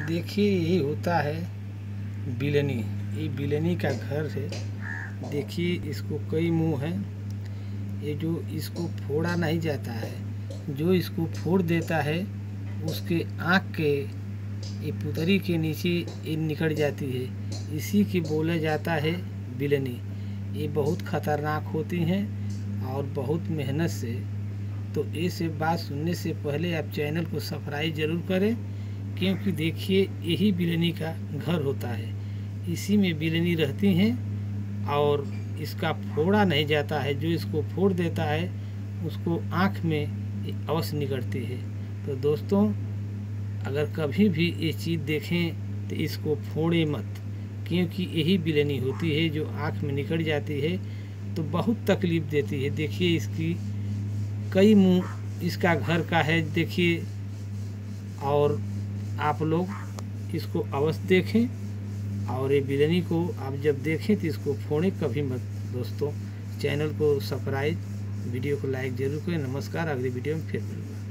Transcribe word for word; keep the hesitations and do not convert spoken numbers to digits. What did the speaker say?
देखिए यही होता है बिलनी। ये बिलनी का घर है। देखिए इसको कई मुंह हैं। ये जो इसको फोड़ा नहीं जाता है, जो इसको फोड़ देता है उसके आँख के ये पुतरी के नीचे ये निकल जाती है। इसी की बोला जाता है बिलनी। ये बहुत ख़तरनाक होती हैं और बहुत मेहनत से। तो ये सब बात सुनने से पहले आप चैनल को सब्सक्राइब ज़रूर करें, क्योंकि देखिए यही बिलनी का घर होता है। इसी में बिलनी रहती हैं और इसका फोड़ा नहीं जाता है। जो इसको फोड़ देता है उसको आँख में अवश्य निकलती है। तो दोस्तों, अगर कभी भी ये चीज़ देखें तो इसको फोड़े मत, क्योंकि यही बिलनी होती है जो आँख में निकल जाती है तो बहुत तकलीफ़ देती है। देखिए इसकी कई मुंह इसका घर का है। देखिए, और आप लोग इसको अवश्य देखें और ये बिलनी को आप जब देखें तो इसको फोड़ें कभी मत। दोस्तों, चैनल को सब्सक्राइब, वीडियो को लाइक ज़रूर करें। नमस्कार, अगली वीडियो में फिर मिलूँगा।